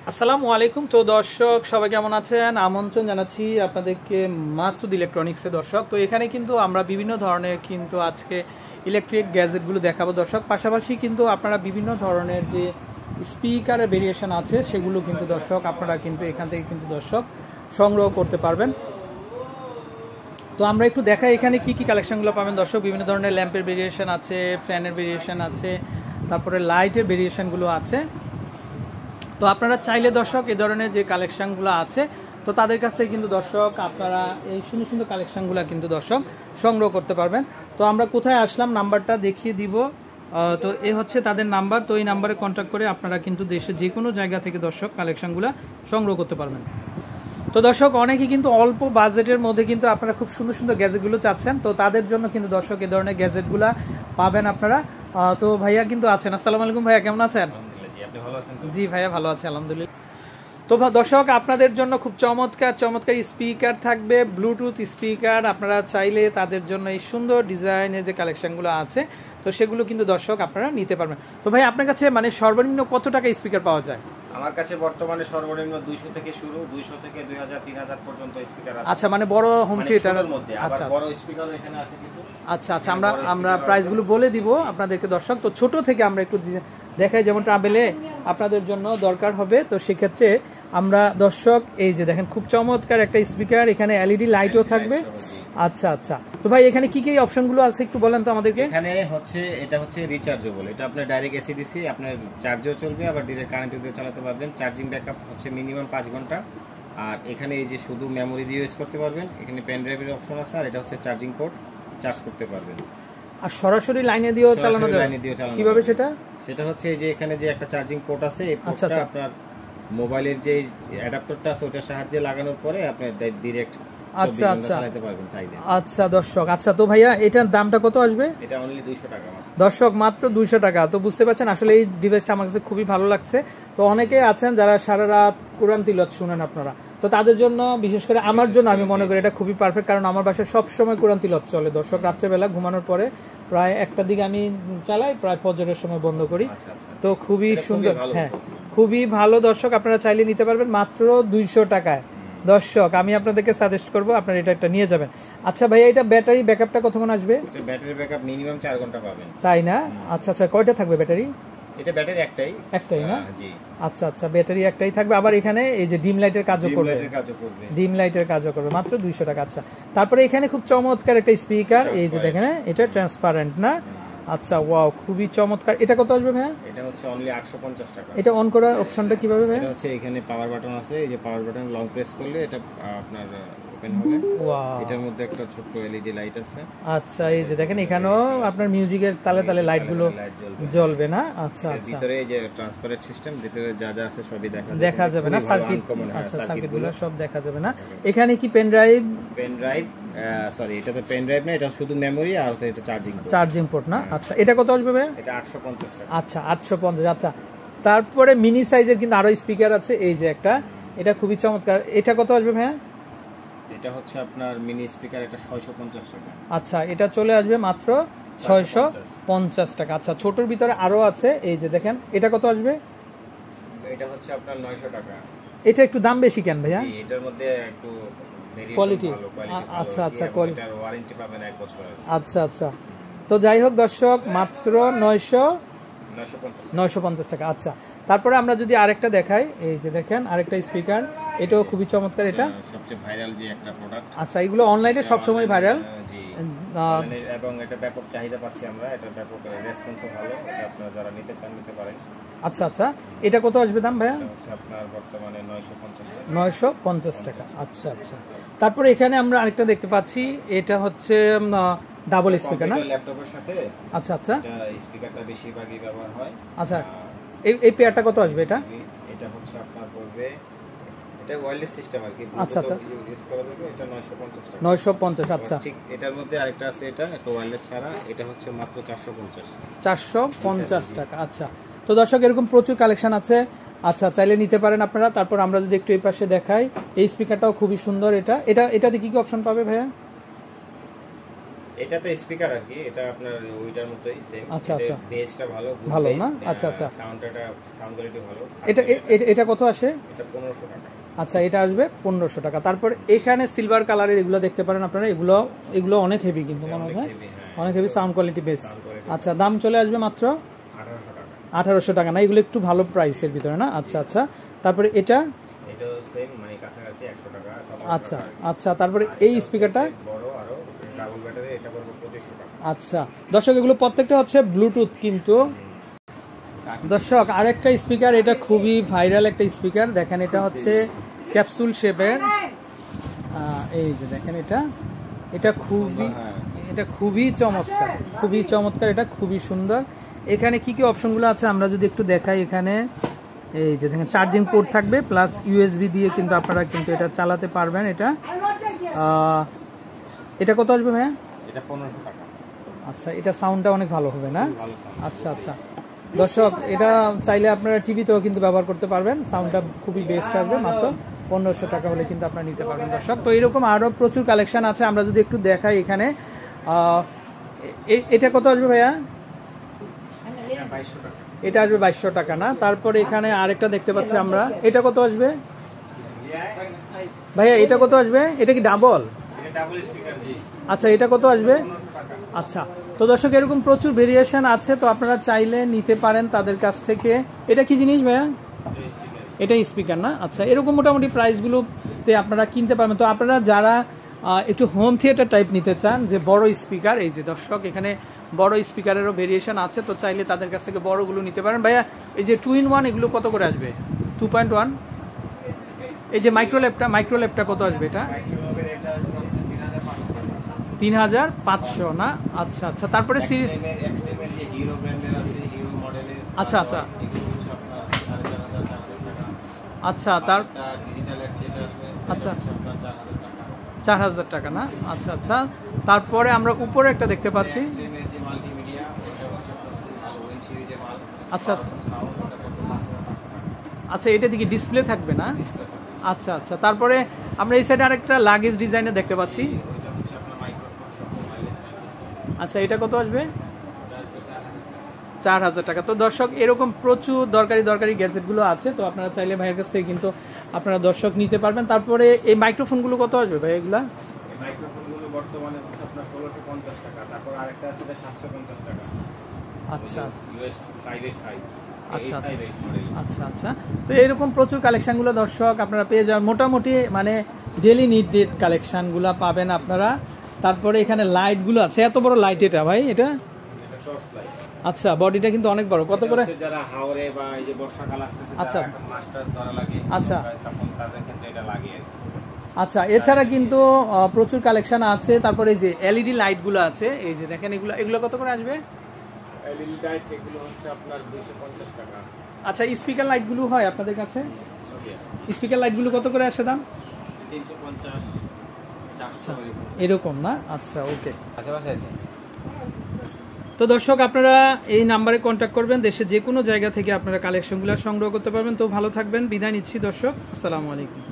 আসসালামু আলাইকুম। তো দর্শক সবাই কেমন আছেন? আমন্ত্রণ জানাচ্ছি আপনাদেরকে মাসুদ ইলেকট্রনিক্সে। দর্শক তো এখানে কিন্তু আমরা বিভিন্ন ধরনের কিন্তু আজকে ইলেকট্রিক গ্যাজেটগুলো দেখাবো দর্শক। পাশাপাশি কিন্তু আপনারা বিভিন্ন ধরনের যে স্পিকারের ভেরিয়েশন আছে সেগুলো কিন্তু দর্শক আপনারা কিন্তু এখান থেকে কিন্তু দর্শক সংগ্রহ করতে পারবেন। তো আমরা একটু দেখাই এখানে কি কি কালেকশনগুলো পাবেন দর্শক। বিভিন্ন ধরনের ল্যাম্পের ভেরিয়েশন আছে, ফ্যানের ভেরিয়েশন আছে, তারপরে লাইটের ভেরিয়েশনগুলো আছে। তো আপনারা চাইলে দর্শক এই ধরনের যে কালেকশনগুলো আছে তো তাদের কাছ থেকে কিন্তু দর্শক আপনারা এই সুন্দর সুন্দর কালেকশনগুলো কিন্তু দর্শক সংগ্রহ করতে পারবেন। তো আমরা কোথায় আসলাম নাম্বারটা দেখিয়ে দিব। তো এই হচ্ছে তাদের নাম্বার। তো এই নাম্বারে কন্ট্যাক্ট করে আপনারা কিন্তু দেশের যে কোনো জায়গা থেকে দর্শক কালেকশনগুলো সংগ্রহ করতে পারবেন। তো দর্শক অনেকে কিন্তু অল্প বাজেটের মধ্যে কিন্তু আপনারা খুব সুন্দর সুন্দর গ্যাজেটগুলো চাচ্ছেন, তো তাদের জন্য কিন্তু দর্শক এই ধরনের গ্যাজেটগুলো পাবেন আপনারা। তো ভাইয়া কিন্তু আছেন। আসসালামু আলাইকুম ভাইয়া, কেমন আছেন? জি ভাইয়া ভালো আছে আলহামদুলিল্লাহ। তো দর্শক আপনাদের জন্য খুব চমৎকার চমৎকার স্পিকার থাকবে, ব্লুটুথ স্পিকার। আপনারা চাইলে তাদের জন্য এই সুন্দর ডিজাইনের যে কালেকশনগুলো আছে তো সেগুলো কিন্তু দর্শক আপনারা নিতে পারবেন। তো ভাই আপনার কাছে মানে সর্বনিম্ন কত টাকা স্পিকার পাওয়া যায়? আমার কাছে বর্তমানে সর্বনিম্ন 200 থেকে শুরু, 200 থেকে 2000 3000 পর্যন্ত স্পিকার আছে। আচ্ছা, মানে বড় হোম থিয়েটারের মধ্যে আবার বড় স্পিকারও এখানে আছে কিছু। আচ্ছা আচ্ছা, আমরা প্রাইসগুলো বলে দিব আপনাদেরকে দর্শক। তো ছোট থেকে আমরা একটু দেখাই, যেমন ট্রাভেলে আপনাদের জন্য দরকার হবে। তো সেক্ষেত্রে আমরা দর্শক এই যে দেখেন খুব চমৎকার একটা স্পিকার, এখানে এলইডি লাইটও থাকবে। আচ্ছা আচ্ছা, তো ভাই এখানে কি কি অপশনগুলো আছে একটু বলেন তো আমাদেরকে। এখানে হচ্ছে এটা হচ্ছে রিচার্জেবল, এটা আপনার ডাইরেক্ট এসিডিসি, আপনার চার্জও চলবে, আবার ডাইরেক্ট কারেন্ট দিয়ে চালাতে পারবেন। চার্জিং ব্যাকআপ হচ্ছে মিনিমাম 5 ঘন্টা। আর এখানে এই যে শুধু মেমোরি দিয়ে ইউজ করতে পারবেন। এখানে পেন ড্রাইভের অপশন আছে, আর এটা হচ্ছে চার্জিং পোর্ট, চার্জ করতে পারবেন। আর সরাসরি লাইনে দিয়েও চালানো যাবে? কিভাবে সেটা? সেটা হচ্ছে এই যে এখানে যে একটা চার্জিং পোর্ট আছে, এই পোর্টটা আপনার মোবাইলের যে অ্যাডাপ্টারটা আছে ওটার সাহায্যে লাগানোর পরে আপনি ডাইরেক্ট আচ্ছা আচ্ছা চালাতে পারবেন চাইলে। আচ্ছা দর্শক, আচ্ছা তো ভাইয়া এটার দামটা কত আসবে? এটা অনলি 200 টাকা দর্শক, মাত্র 200 টাকা। তো বুঝতে পারছেন আসলে এই ডিভাইসটা আমার কাছে খুবই ভালো লাগছে। তো অনেকে আছেন যারা সারা রাত কোরআন তিলাওয়াত শুনেন আপনারা, তো তাদের জন্য বিশেষ করে আমার জন্য আমি মনে করি এটা খুবই পারফেক্ট, কারণ আমার বাসায় সবসময় কোরআন তিলাওয়াত চলে দর্শক। রাত্রেবেলা ঘুমানোর পরে প্রায় 1টার দিকে আমি চালাই, প্রায় ফজরের সময় বন্ধ করি। তো খুবই সুন্দর, হ্যাঁ খুবই ভালো দর্শক। আপনারা চাইলে নিতে পারবেন মাত্র 200 টাকায়। দর্শক আমি আপনাদেরকে সাজেস্ট করবো আপনারা এটা একটা নিয়ে যাবেন। আচ্ছা ভাইয়া এটা ব্যাটারি ব্যাকআপটা কতক্ষণ আসবে? ব্যাটারি ব্যাকআপ মিনিমাম 4 ঘন্টা পাবেন। তাই না? আচ্ছা আচ্ছা, কয়টা থাকবে ব্যাটারি? এটা ব্যাটারি একটাই না? জি আচ্ছা আচ্ছা, ব্যাটারি একটাই থাকবে। আবার এখানে এই যে ডিম লাইটের কাজও করবে, ডিম লাইটের কাজও করবে, মাত্র 200 টাকা। আচ্ছা, তারপরে এখানে খুব চমৎকার একটা স্পিকার, এই যে দেখেন এটা ট্রান্সপারেন্ট না? আচ্ছা ওয়াও, খুবই চমৎকার। এটা কত আসবে ভাইয়া? এটা হচ্ছে অনলি 850 টাকা। এটা অন করার অপশনটা কিভাবে ভাইয়া? এটা হচ্ছে এখানে পাওয়ার বাটন আছে, এই যে পাওয়ার বাটন লং প্রেস করলে এটা আপনার ওপেন হবে। ওয়াও, এটার মধ্যে একটা ছোট এলইডি লাইট আছে। আচ্ছা, এই যে দেখেন এখানেও আপনার মিউজিকের তালে তালে লাইটগুলো জ্বলবে না? আচ্ছা আচ্ছা, ভিতরে এই যে ট্রান্সপারেন্ট সিস্টেম, ভিতরে যা যা আছে সবই দেখা যাবে না? সার্কিট, আচ্ছা সার্কিটগুলো সব দেখা যাবে না? এখানে কি পেন ড্রাইভ সরি এটা তো পেন ড্রাইভ না, এটা শুধু মেমোরি আর এটা চার্জিং পোর্ট না? আচ্ছা, এটা কত আসবে ভাই? এটা 850 টাকা। আচ্ছা 850। আচ্ছা, তারপরে মিনি সাইজের কিন্তু আরো স্পিকার আছে, এই যে একটা, এটা খুবই চমৎকার। এটা কত আসবে ভাইয়া? এটা হচ্ছে আপনার মিনি স্পিকার, এটা 650 টাকা। আচ্ছা, এটা চলে আসবে মাত্র 650 টাকা। আচ্ছা, ছোটর ভিতরে আরো আছে, এই যে দেখেন এটা কত আসবে? এটা হচ্ছে আপনার 900 টাকা। এটা একটু দাম বেশি কেন ভাইয়া? এটার মধ্যে একটু কোয়ালিটি, আচ্ছা আচ্ছা কোয়ালিটি, ওয়ারেন্টি পাবেন 1 বছরের। আচ্ছা আচ্ছা, তো যাই হোক দর্শক মাত্র 950 টাকা। আচ্ছা, তারপরে আমরা যদি আরেকটা দেখাই, এই যে দেখেন আরেকটা স্পিকার, এটাও খুবই চমৎকার। এটা সবচেয়ে ভাইরাল যে একটা প্রোডাক্ট। আচ্ছা, এগুলো অনলাইনে সবসময় ভাইরাল এবং এটা ব্যাপক চাহিদা পাচ্ছি আমরা, এটা ব্যাপক রেসপন্সও ভালো, এটা আপনারা যারা নিতে চান নিতে পারেন। আচ্ছা আচ্ছা, এটা কত আসবে দাম ভাইয়া? আপনার বর্তমানে 950 টাকা। আচ্ছা আচ্ছা, তারপরে এখানে আমরা আরেকটা দেখতে পাচ্ছি, এটা হচ্ছে ডাবল স্পিকার না? ল্যাপটপের সাথে। আচ্ছা আচ্ছা, স্পিকারটা বেশিরভাগই ব্যবহার হয়। আচ্ছা, এই পেয়ারটা কত আসবে? এটা হচ্ছে আপনার পড়বে, এটা ওয়্যারলেস সিস্টেম আর কি। আচ্ছা আচ্ছা, ইউজ করা যাবে, এটা 950 টাকা। 950। আচ্ছা, ঠিক এটার মধ্যে আরেকটা আছে, এটা একটা ওয়্যারলেস ছাড়া, এটা হচ্ছে মাত্র 450 টাকা। আচ্ছা, তো দর্শক এরকম প্রচুর কালেকশন আছে। আচ্ছা, চাইলে নিতে পারেন আপনারা। তারপর আমরা যদি একটু এই পাশে দেখাই, এই স্পিকারটাও খুবই সুন্দর। এটাতে কি কি অপশন পাবে ভাইয়া? এটাতে স্পিকার আর কি, এটা আপনার ওইটার মতোই সেম। আচ্ছা আচ্ছা, বেসটা ভালো, ভালো না? আচ্ছা আচ্ছা, সাউন্ড কোয়ালিটি ভালো। এটা কত আসে? এটা 1500 টাকা। আচ্ছা, এটা আসবে 1500 টাকা। তারপর এখানে সিলভার কালারের এগুলো দেখতে পারেন আপনারা, এগুলো অনেক হেভি কিন্তু মনে হয়, অনেক হেভি, সাউন্ড কোয়ালিটি বেস্ট। আচ্ছা, দাম চলে আসবে মাত্র 1800 টাকা না? এগুলো একটু ভালো প্রাইসের ভিতরে না? আচ্ছা আচ্ছা, তারপরে এটা সেম মানে কাছাকাছি 100 টাকা। আচ্ছা আচ্ছা, তারপরে এই স্পিকারটা বড় আরো ডাবল ব্যাটারি, এটা পড়বে 2500 টাকা। আচ্ছা দর্শক, এগুলো প্রত্যেকটা হচ্ছে ব্লুটুথ কিন্তু। দর্শক, আরেকটা স্পিকার, এটা খুবই ভাইরাল একটা স্পিকার, দেখেন এটা হচ্ছে ক্যাপসুল শেপের। এই যে দেখেন, এটা খুবই চমৎকার, খুবই চমৎকার, এটা খুবই সুন্দর। এখানে কি কি অপশনগুলো আছে আমরা যদি একটু দেখাই, এখানে এই যে দেখেন চার্জিং পোর্ট থাকবে, প্লাস ইউএসবি দিয়ে কিন্তু আপনারা কিন্তু এটা চালাতে পারবেন। এটা কত আসবে ভাইয়া? এটা 1500 টাকা। আচ্ছা, এটা সাউন্ডটা অনেক ভালো হবে না? আচ্ছা আচ্ছা দর্শক, এটা চাইলে আপনারা টিভিতেও কিন্তু ব্যবহার করতে পারবেন, সাউন্ডটা খুবই বেস্ট আসবে। মাত্র 1500 টাকা হলে কিন্তু আপনারা নিতে পারবেন দর্শক। তো এরকম আরো প্রচুর কালেকশন আছে, আমরা যদি একটু দেখাই এখানে। এটা কত আসবে ভাইয়া? এটা আসবে 2200 টাকা না? তারপরে এখানে আরেকটা দেখতে পাচ্ছি আমরা, এটা কত আসবে ভাইয়া? এটা কত আসবে? এটা কি ডাবল? আচ্ছা, এটা কত আসবে? আচ্ছা, তো দর্শক এরকম প্রচুর ভেরিয়েশন আছে, তো আপনারা চাইলে নিতে পারেন তাদের কাছ থেকে। এটা কি জিনিস ভাইয়া? এটা স্পিকার না? আচ্ছা, এরকম মোটামুটি প্রাইসগুলোতে আপনারা কিনতে পারবেন। তো আপনারা যারা একটু হোম থিয়েটার টাইপ নিতে চান, যে বড় স্পিকার, এই যে দর্শক এখানে বড় স্পিকারেরও ভেরিয়েশন আছে, তো চাইলে তাদের কাছ থেকে বড়গুলো নিতে পারেন। ভাইয়া, এই যে 2-in-1 এগুলো কত করে আসবে? 2.1। এই যে মাইক্রোল্যাপটা কত আসবে? এটা 3500 না? আচ্ছা আচ্ছা, তারপরে আচ্ছা আচ্ছা আচ্ছা, তার আচ্ছা 4000 টাকা না? আচ্ছা আচ্ছা, তারপরে আমরা উপরে একটা দেখতে পাচ্ছি। আচ্ছা আচ্ছা আচ্ছা, এটা দিকে ডিসপ্লে থাকবে না? আচ্ছা আচ্ছা, তারপরে আমরা এই সাইডে আরেকটা লাগেজ ডিজাইনে দেখতে পাচ্ছি। আচ্ছা, এটা কত আসবে? 4000 টাকা। তো দর্শক, এরকম প্রচুর দরকারি গ্যাজেটগুলো আছে, তো আপনারা চাইলে ভাইয়ের কাছ থেকে কিন্তু আপনারা দর্শক নিতে পারবেন। তারপরে এই মাইক্রোফোনগুলো কত আসবে ভাই? এগুলা মাইক্রোফোনগুলো বর্তমানে হচ্ছে আপনার 1650 টাকা, তারপর আরেকটা আছে 750 টাকা। আচ্ছা US 585। আচ্ছা আচ্ছা আচ্ছা, তো এইরকম প্রচুর কালেকশনগুলো দর্শক আপনারা পেয়ে যাবেন, মোটামুটি মানে ডেলি নিডেড কালেকশনগুলো পাবেন আপনারা। তারপরে এখানে লাইটগুলো আছে, এত বড় লাইট এটা ভাই? এটা আচ্ছা, বডিটা কিন্তু অনেক বড়। কত করে? যারা হাওরে বা এই যে বর্ষাকাল আসতেছে, আচ্ছা মাস্টার ধরা লাগে, আচ্ছা তখন তাদের ক্ষেত্রে এটা লাগে। আচ্ছা, এছাড়া কিন্তু প্রচুর কালেকশন আছে। তারপরে এই যে এলইডি লাইটগুলো আছে, এই যে দেখেন, এগুলো কত করে আসবে? এলইডি লাইট এগুলো হচ্ছে আপনার 250 টাকা। আচ্ছা, স্পিকার লাইটগুলো হয় আপনাদের কাছে? স্পিকার লাইটগুলো কত করে আসে দাম? 350 400 এরকম না? আচ্ছা, ওকে। আশেপাশে আছে। তো দর্শক, আপনারা এই নাম্বারে কন্ট্যাক্ট করবেন, দেশে যে কোনো জায়গা থেকে আপনারা কালেকশনগুলো সংগ্রহ করতে পারবেন। তো ভালো থাকবেন, বিদায় নিচ্ছি দর্শক, আসসালামু আলাইকুম।